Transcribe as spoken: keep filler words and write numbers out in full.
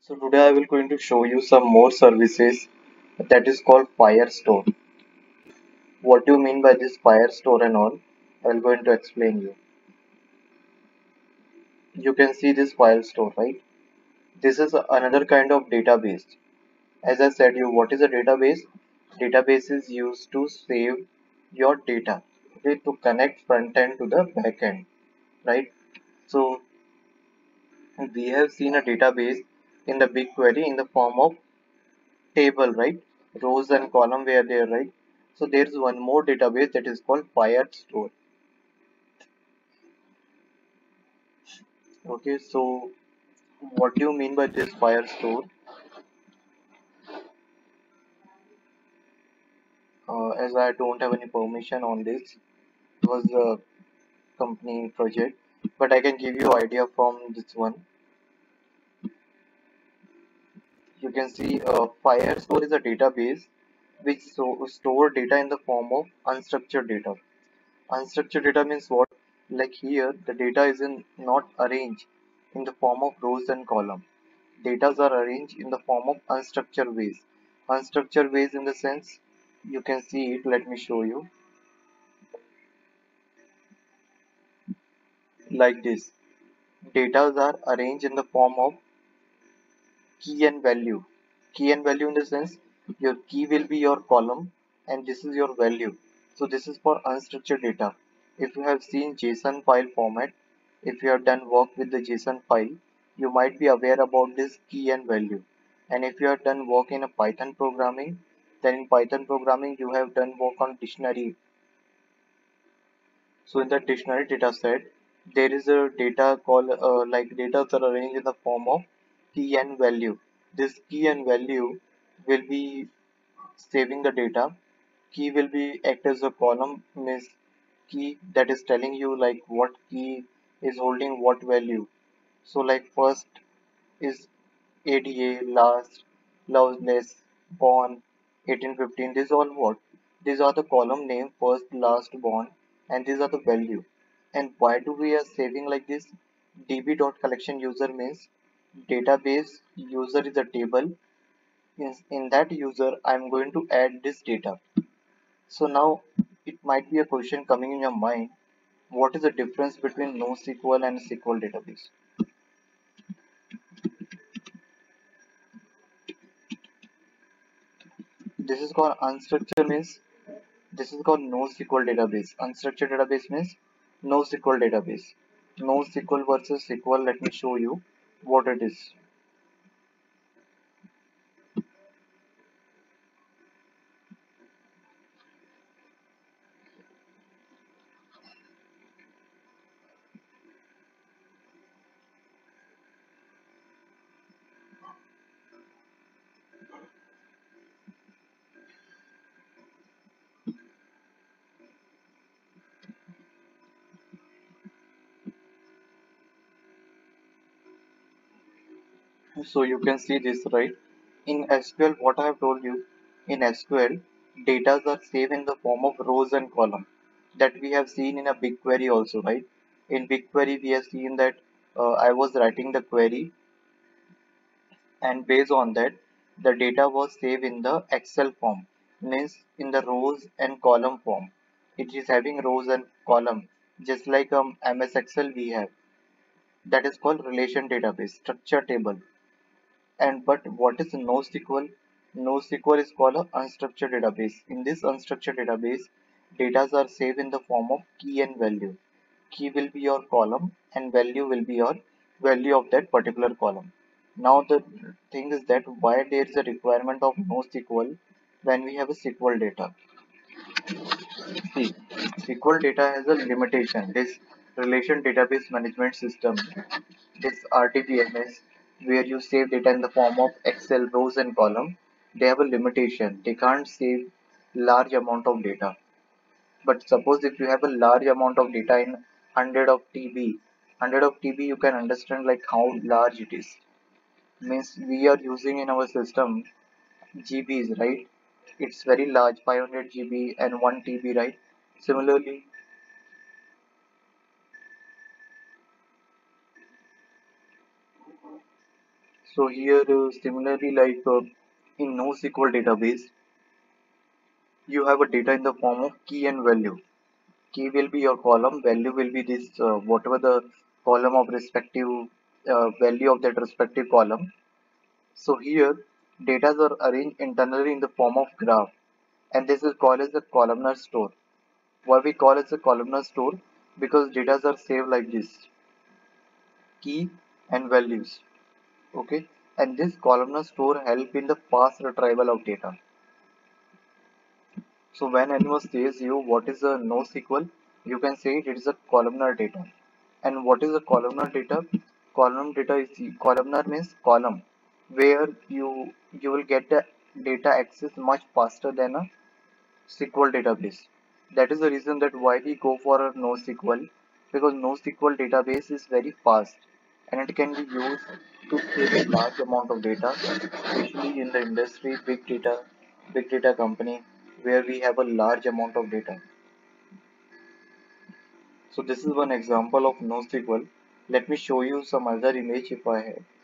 So today I will going to show you some more services that is called Firestore. What do you mean by this Firestore and all? I will going to explain you. You can see this Firestore, right? This is another kind of database. As I said you, what is a database? Database is used to save your data, okay, to connect front end to the back end, right? So we have seen a database in the BigQuery in the form of table, right? Rows and column were there, right? So there is one more database that is called Firestore. Okay, so what do you mean by this Firestore? Uh, as I don't have any permission on this, it was a company project, but I can give you idea from this one. You can see uh, Firestore is a database which so store data in the form of unstructured data. Unstructured data means what? Like here, the data is in not arranged in the form of rows and column. Data are arranged in the form of unstructured ways. Unstructured ways in the sense you can see it. Let me show you like this. Data are arranged in the form of key and value. Key and value in the sense your key will be your column and this is your value. So this is for unstructured data. If you have seen JSON file format, if you have done work with the JSON file, you might be aware about this key and value. And if you have done work in a Python programming, then in Python programming you have done work on dictionary. So in the dictionary data set, there is a data called uh, like data are arranged in the form of key and value. This key and value will be saving the data. Key will be act as a column, means key that is telling you like what key is holding what value. So like first is A D A, last, loveless, born, eighteen fifteen. These all what? These are the column name, first, last, born, and these are the value. And why do we are saving like this? db.collection user means database user is a table. In, in that user, I'm going to add this data. So now it might be a question coming in your mind. What is the difference between NoSQL and S Q L database? This is called unstructured means this is called NoSQL database. Unstructured database means NoSQL database. NoSQL versus S Q L. Let me show you what it is. So you can see this, right? In S Q L, what I have told you, in S Q L, data are saved in the form of rows and column that we have seen in a BigQuery also, right? In BigQuery, we have seen that uh, I was writing the query, and based on that, the data was saved in the Excel form, means in the rows and column form. It is having rows and column, just like um, M S Excel we have. That is called relation database, structure table. And but what is NoSQL? NoSQL is called a unstructured database. In this unstructured database, data are saved in the form of key and value. Key will be your column and value will be your value of that particular column. Now the thing is that why there is a requirement of NoSQL when we have a S Q L data. See, S Q L data has a limitation. This relation database management system, this R D B M S, where you save data in the form of Excel rows and column, they have a limitation. They can't save large amount of data. But suppose if you have a large amount of data in one hundred of T B, one hundred of T B, you can understand like how large it is. Means we are using in our system G Bs, right? It's very large, five hundred G B and one T B, right? Similarly, So here uh, similarly like uh, in NoSQL database, you have a data in the form of key and value. Key will be your column, value will be this uh, whatever the column of respective uh, value of that respective column. So here data are arranged internally in the form of graph, and this is called as the columnar store. Why we call it a columnar store? Because data are saved like this, key and values. Okay, and this columnar store help in the fast retrieval of data. So when anyone says you what is a NoSQL, you can say it is a columnar data. And what is a columnar data? Column data is columnar means column, where you you will get the data access much faster than a S Q L database. That is the reason that why we go for a NoSQL, because NoSQL database is very fast and it can be used to save a large amount of data, especially in the industry, big data, big data company, where we have a large amount of data. So this is one example of NoSQL. Let me show you some other image if I have.